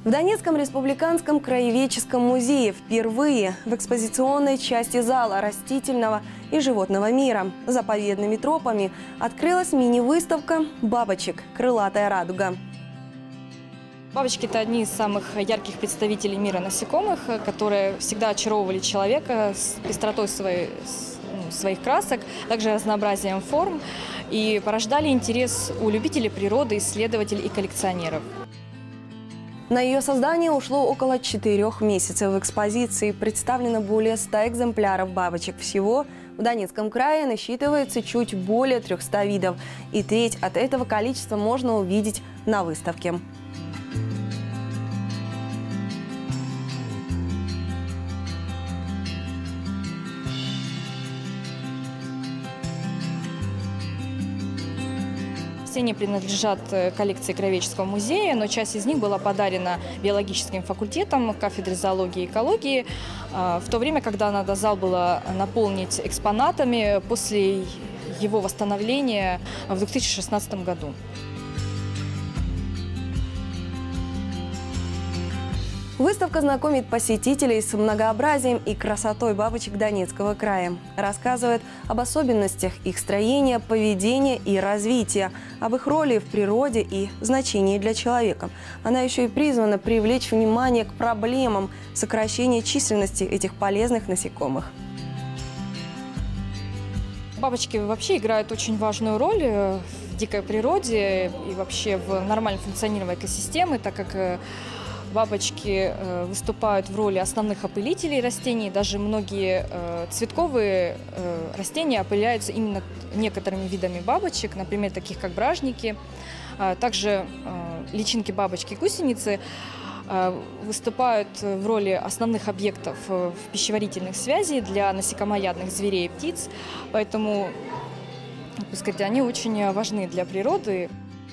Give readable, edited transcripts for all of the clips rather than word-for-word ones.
В Донецком республиканском краеведческом музее впервые в экспозиционной части зала растительного и животного мира заповедными тропами открылась мини-выставка бабочек «Крылатая радуга». Бабочки – это одни из самых ярких представителей мира насекомых, которые всегда очаровывали человека с пестротой своих красок, также разнообразием форм и порождали интерес у любителей природы, исследователей и коллекционеров. На ее создание ушло около 4 месяцев. В экспозиции представлено более 100 экземпляров бабочек. Всего в Донецком крае насчитывается чуть более 300 видов. И треть от этого количества можно увидеть на выставке. Все они принадлежат коллекции Краеведческого музея, но часть из них была подарена биологическим факультетом кафедры зоологии и экологии, в то время, когда надо зал было наполнить экспонатами после его восстановления в 2016 году. Выставка знакомит посетителей с многообразием и красотой бабочек Донецкого края. Рассказывает об особенностях их строения, поведения и развития, об их роли в природе и значении для человека. Она еще и призвана привлечь внимание к проблемам сокращения численности этих полезных насекомых. Бабочки вообще играют очень важную роль в дикой природе и вообще в нормальном функционировании экосистемы, так как бабочки выступают в роли основных опылителей растений. Даже многие цветковые растения опыляются именно некоторыми видами бабочек, например, таких как бражники. Также личинки бабочки-гусеницы выступают в роли основных объектов пищеварительных связей для насекомоядных зверей и птиц. Поэтому, так сказать, они очень важны для природы.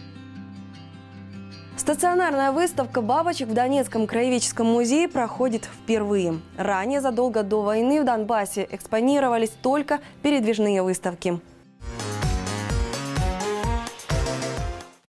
Стационарная выставка бабочек в Донецком краеведческом музее проходит впервые. Ранее, задолго до войны в Донбассе, экспонировались только передвижные выставки.